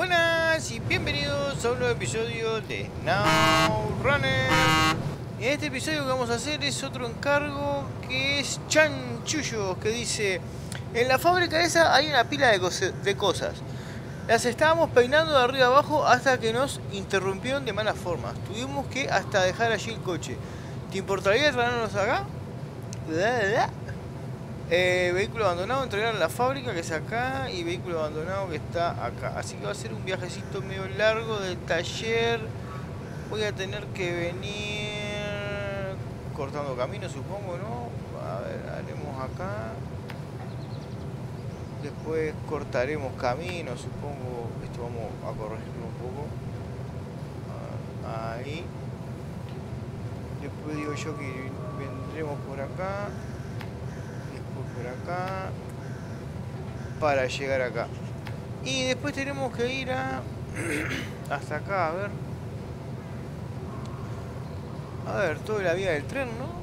Buenas y bienvenidos a un nuevo episodio de SnowRunner. En este episodio lo que vamos a hacer es otro encargo que es chanchullos, que dice: en la fábrica esa hay una pila de cosas. Las estábamos peinando de arriba abajo hasta que nos interrumpieron de malas formas. Tuvimos que hasta dejar allí el coche. ¿Te importaría traernos acá? Vehículo abandonado, entregar a la fábrica que es acá, y vehículo abandonado que está acá. Así que va a ser un viajecito medio largo del taller. Voy a tener que venir cortando camino, supongo, ¿no? A ver, haremos acá. Después cortaremos camino, supongo. Esto vamos a corregirlo un poco. Ahí. Después digo yo que vendremos por acá. Por acá para llegar acá, y después tenemos que ir hasta acá, a ver toda la vía del tren, ¿no?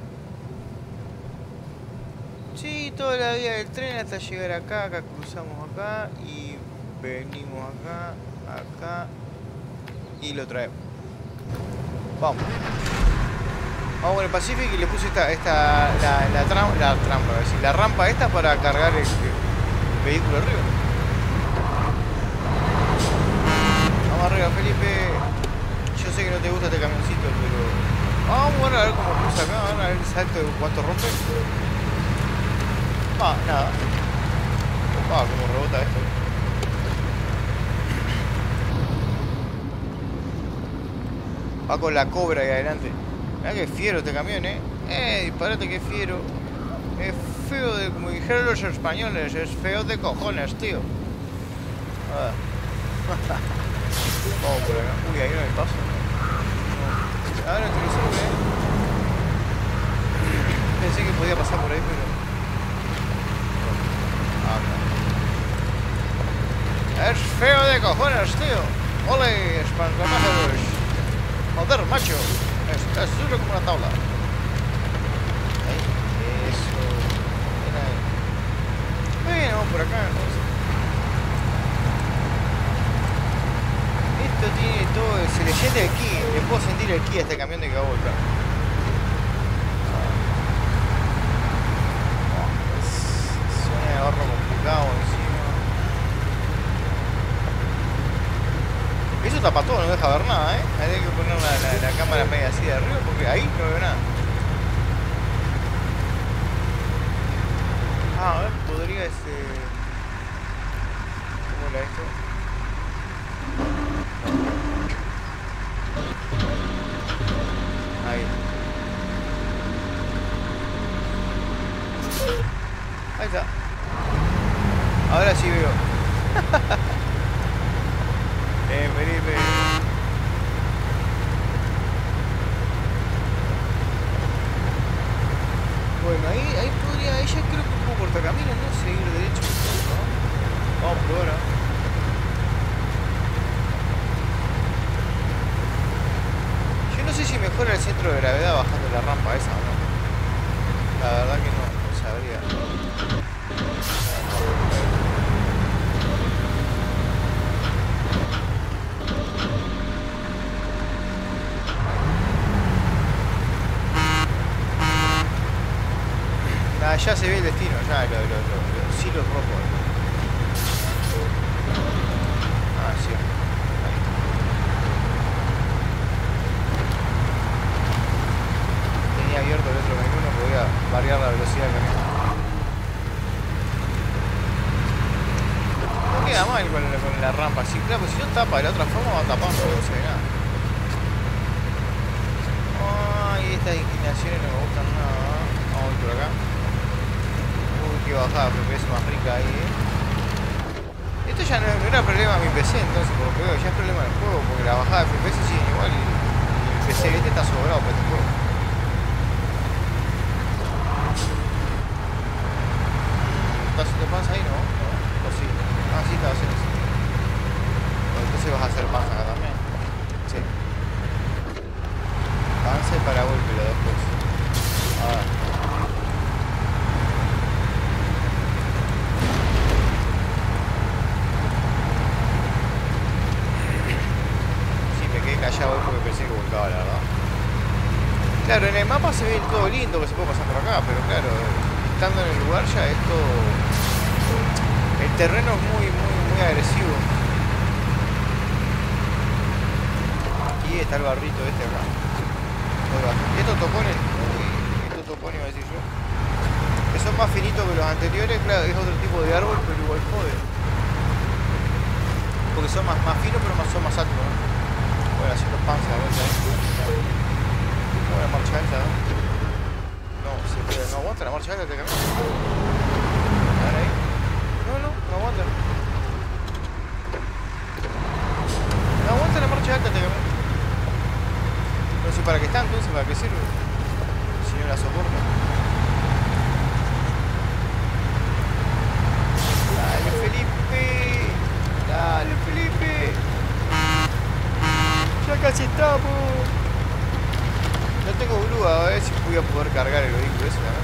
Sí, toda la vía del tren hasta llegar acá. Acá cruzamos acá y venimos acá y lo traemos. Vamos con el Pacific, y le puse la rampa esta para cargar el vehículo arriba. Vamos arriba, Felipe. Yo sé que no te gusta este camioncito, pero vamos a ver cómo cruza acá, a ver el salto de cuánto rompe. Nada. Cómo rebota esto. Va con la Cobra ahí adelante. Mirá que fiero este camión, disparate, que fiero. Es feo de, como dijeron los españoles, es feo de cojones, tío. Vamos por acá. Uy, ahí no hay paso. Ahora que lo sube, pensé que podía pasar por ahí, pero... Es feo de cojones, tío. Ole, espantapájaros. Joder, macho. Está duro como una tabla. Ahí, eso. Bueno, vamos por acá entonces. Esto tiene todo. Se le siente el ki. Le puedo sentir el ki a este camión de que va a volcar. Suena de barro complicado encima. Eso tapa todo, no deja ver nada, Hay que poner la cámara media así de arriba porque ahí no veo nada. A ver, podría ¿cómo era esto? Ahí. Ahí está. Ahora sí veo. Felipe. Bueno, ahí podría, ella creo que puedo cortar camino, ¿no? Seguir derecho, ¿no? Vamos por ahora. Yo no sé si mejora el centro de gravedad bajando la rampa esa o no. La verdad que no sabría. Ya se ve el destino, ya los hilos rojos. Sí. Ahí. Tenía abierto el otro menú, no podía variar la velocidad del camión. No queda mal con la rampa, sí, claro, pues si no tapa de la otra forma va tapando, no se ve nada. Ay, estas inclinaciones no me gustan nada. Vamos a ir por acá. Que bajada FPS más rica ahí, Esto ya no era problema de mi PC, entonces, como que veo, ya es problema del juego, porque la bajada de FPS sigue igual y el PC este está sobrado para este juego. ¿Estás haciendo panza ahí? No. ¿O sí? Sí, estaba haciendo así. Entonces vas a hacer panza acá también. Sí. Panza y para golpe los dos cosas. A ver. complicado, la verdad. Claro, en el mapa se ve todo lindo que se puede pasar por acá, pero claro, estando en el lugar ya es todo... El terreno es muy agresivo. Aquí está el barrito este acá. Estos topones... Uy, estos topones iba a decir yo. Que son más finitos que los anteriores, claro, es otro tipo de árbol, pero igual jode. Porque son más finos, pero son más altos, ¿no? Bueno, así los panzas, a ver, ¿sabes? La marcha alta, ¿no? No, se puede, no aguanta la marcha alta este camión. A ver ahí. No aguanta. No aguanta la marcha alta este camión. No sé para qué está entonces, para qué sirve. Si no la soporta. Dale, Felipe. Dale, Felipe. Ya casi estamos. No tengo grúa, a ver si voy a poder cargar el vehículo ese, ¿no?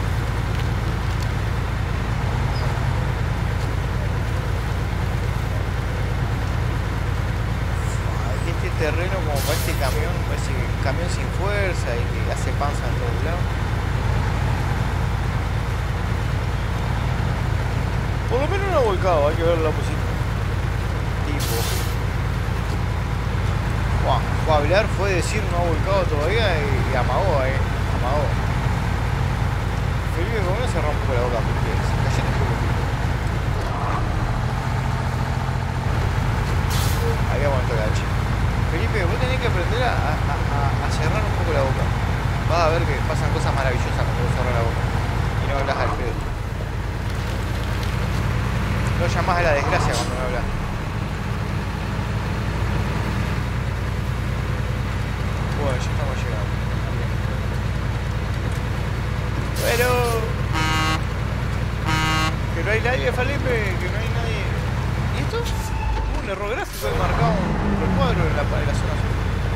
Este terreno como para este camión, parece un camión sin fuerza y que hace panza en todos lados. Por lo menos no ha volcado, hay que ver la posición. Tipo. Fue a hablar, fue decir no ha volcado todavía y amagó, amagó. Felipe con uno se rompe un poco la boca porque se cayó un poco. Ahí aguantó la H. Felipe, vos tenés que aprender a cerrar un poco la boca. Vas a ver que pasan cosas maravillosas cuando vos cerrás la boca y no hablas al pedo. No llamás a la desgracia cuando no hablas. Bueno, ya estamos llegando. Pero hay nadie, Felipe, que no hay nadie. ¿Y esto? Hubo un error gráfico, he marcado un recuadro en la zona sur.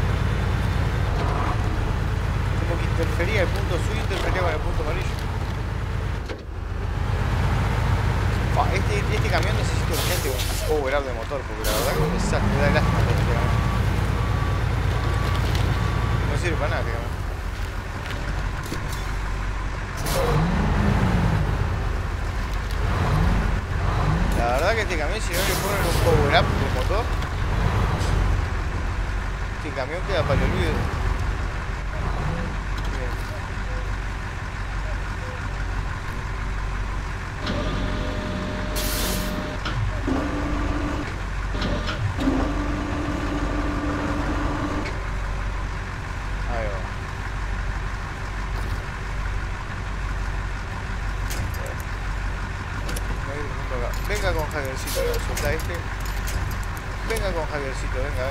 Como que interfería el punto azul, interfería con el punto amarillo. Este camión necesita urgente un power up de motor, porque la verdad que me da lástima todo este camión. No sirve para nada, digamos. La verdad que este camión, si no le ponen un power up de motor, este camión queda para el olvido. Bien. Ahí va. Venga con Javiercito, solta este. Venga con Javiercito, venga.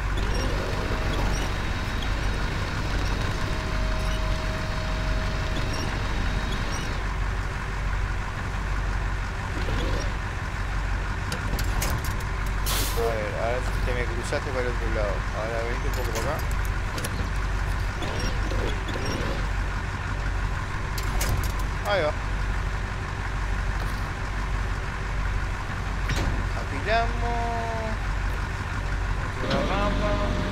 A ver si te me cruzaste para el otro lado. Ahora venite un poco para acá. Ahí va. Apilamos. La rama.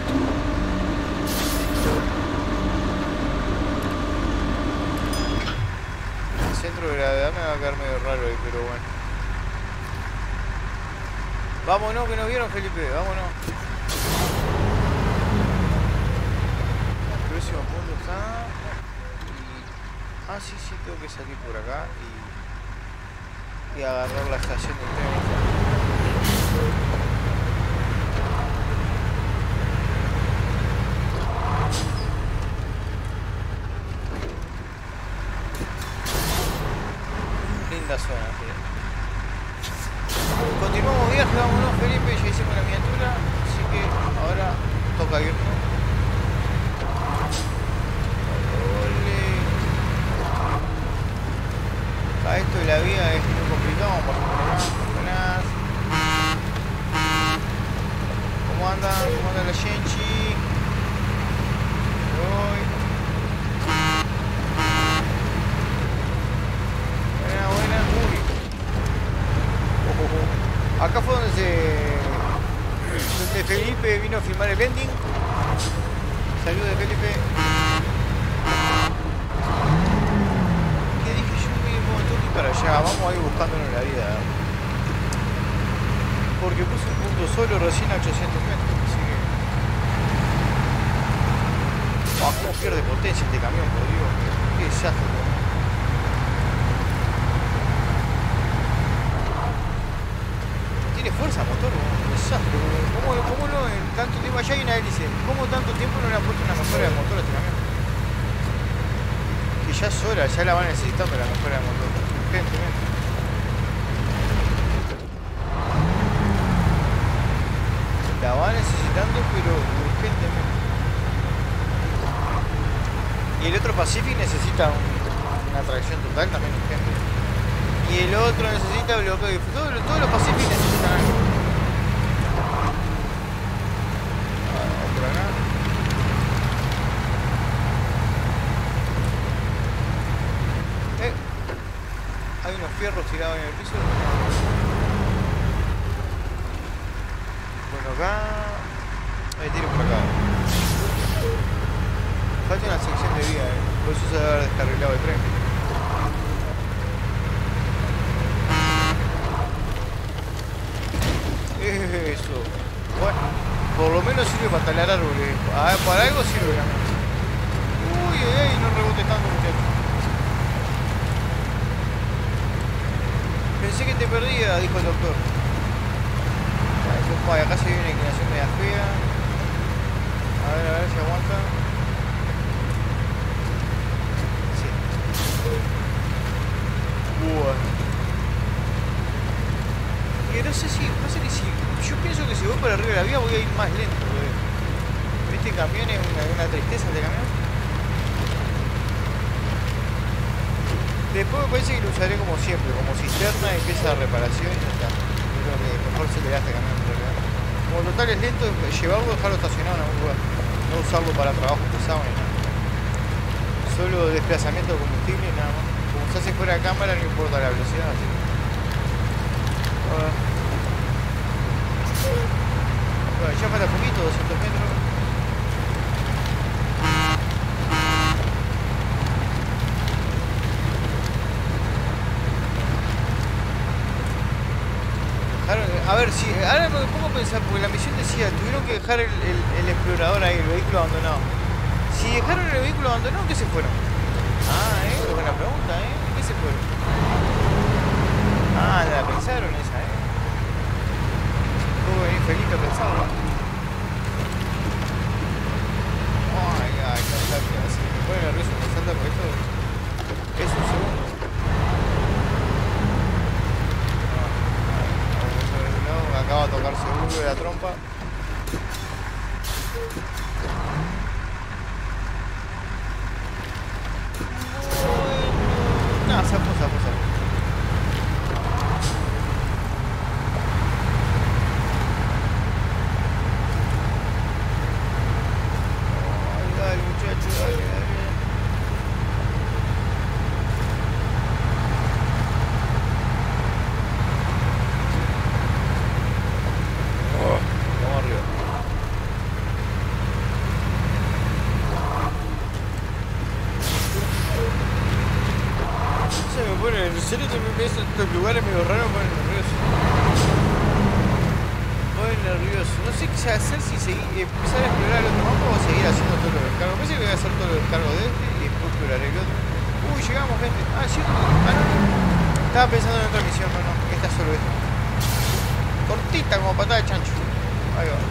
El centro de gravedad me va a quedar medio raro ahí, pero bueno. Vámonos, que nos vieron, Felipe, vámonos. El próximo punto está... Ah, sí, tengo que salir por acá y agarrar la estación del tren. Linda zona, sí. Continuamos viaje, vámonos, Felipe, ya hicimos la miniatura, así que ahora toca irnos. Acá esto de la vía es muy complicado, vamos a pasar por acá. Buenas. ¿Cómo andan? ¿Cómo anda la Genchi? Buena. Uy. Acá fue donde Felipe vino a filmar el ending. Saludos, Felipe. ¿Qué dije yo? Bueno, tengo que ir para allá. Vamos a ir buscándonos la vida. Porque puse un punto solo recién a 800 metros. Así que... Oh, cómo pierde potencia este camión, por Dios. Qué desastre. Tiene fuerza motor, un desastre. ¿Cómo no en tanto tiempo? Allá hay una hélice. ¿Cómo tanto tiempo no le han puesto una mejora de motor a este camión? Que ya es hora, ya la van necesitando la mejora de motor. Urgentemente. La va necesitando, pero urgentemente. Y el otro Pacific necesita una tracción total también urgente. Y el otro necesita bloqueo. Todos los Pacific necesitan algo. Por acá. Hay unos fierros tirados en el piso. Bueno, acá... Hay tiro por acá. Falta una sección de vía, por eso se debe haber descarrilado el tren. Eso. Bueno, por lo menos sirve para talar árboles. Para algo sirve la mente. Uy, no rebote tanto, muchachos. Pensé que te perdía, dijo el doctor. Acá se viene una inclinación media fea. A ver si aguanta. Sí. Bueno. Y no sé si, pasa que si yo pienso que si voy para arriba de la vía voy a ir más lento, este camión es una tristeza de camión. Después me parece que lo usaré como siempre, como cisterna y pieza de reparación y ya está. Es lo que mejor se le da a este camión en realidad. Como total es lento, llevarlo, dejarlo estacionado en algún lugar. No usarlo para trabajo pesado ni nada. Solo desplazamiento de combustible y nada más. Como se hace fuera de cámara no importa la velocidad, así que... Bueno, ya falta poquito, 200 metros. A ver, si ahora me pongo a pensar, porque la misión decía, tuvieron que dejar el explorador ahí, el vehículo abandonado. Si dejaron el vehículo abandonado, ¿qué se fueron? Buena pregunta, ¿qué se fueron? La pensaron esa, Tuvo que venir Felipe a pensarlo. Qué salta, así me pone nervioso que salta por esto. Es un segundo. Acaba de tocar seguro de la trompa. No, se puso. Dale, muchacho, dale. En serio también ves estos lugares medio raros, me ponen nervioso. No sé qué hacer, si empezar a explorar el otro mapa o seguir haciendo todo lo descargo. Pensé que voy a hacer todo lo descargo de este y después explorar el otro. Uy, llegamos, gente. ¿Cierto? No. Estaba pensando en otra misión, no. Esta es solo esta. Cortita como patada de chancho. Ahí va.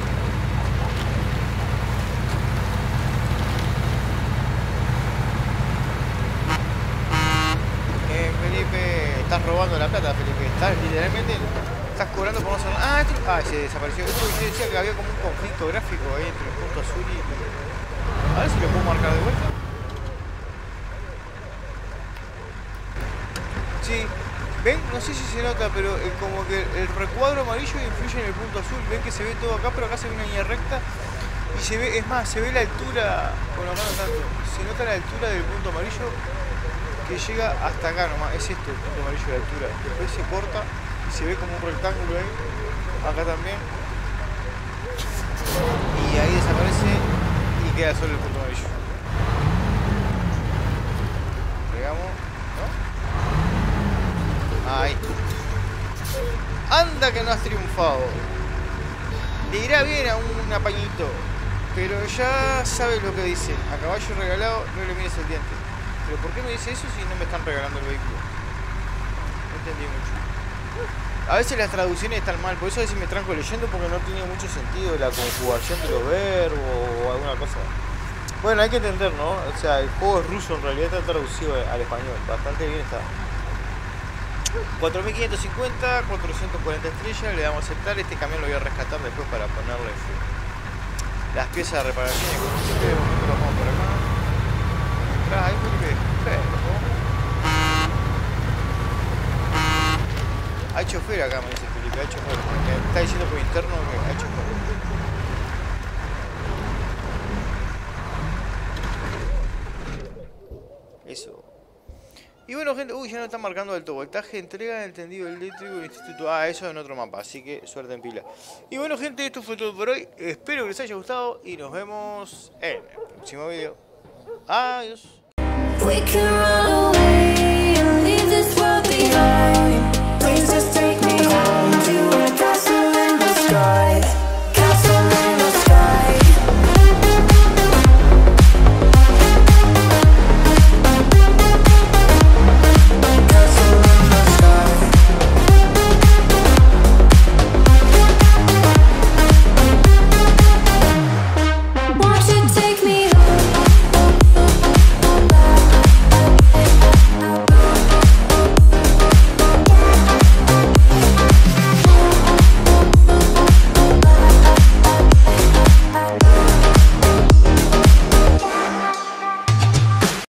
Felipe, estás robando la plata, Felipe. Estás literalmente, estás cobrando por no hacer nada. Se desapareció. Yo decía que había como un conflicto gráfico ahí entre el punto azul y... A ver si lo puedo marcar de vuelta. Sí, ven, no sé si se nota, pero como que el recuadro amarillo influye en el punto azul. Ven que se ve todo acá, pero acá se ve una línea recta. Y se ve, es más, se ve la altura, bueno, acá no tanto. Se nota la altura del punto amarillo que llega hasta acá nomás. Es esto el punto amarillo de altura. Después se corta y se ve como un rectángulo ahí. Acá también. Y ahí desaparece y queda solo el punto amarillo. Pegamos, ¿no? Ahí. Anda que no has triunfado. Le irá bien a un apañito, pero ya sabes lo que dicen. A caballo regalado no le mires el diente. ¿Pero por qué me dice eso si no me están regalando el vehículo? No entendí mucho. A veces las traducciones están mal, por eso a veces me tranco leyendo porque no tiene mucho sentido la conjugación de los verbos o alguna cosa. Bueno, hay que entender, ¿no? O sea, el juego es ruso, en realidad está traducido al español. Bastante bien está. 4550, 440 estrellas, le damos a aceptar. Este camión lo voy a rescatar después para ponerle las piezas de reparación y combustible. De momento lo vamos por acá. Mientras ahí Felipe, hay chofer acá, me dice Felipe, hay chofer. Me está diciendo por interno que hay chofer. Eso. Y bueno, gente, uy, ya no está marcando alto voltaje, entrega de entendido eléctrico del instituto. Ah, eso en otro mapa, así que suerte en pila. Y bueno, gente, esto fue todo por hoy. Espero que les haya gustado y nos vemos en el próximo video. Adiós.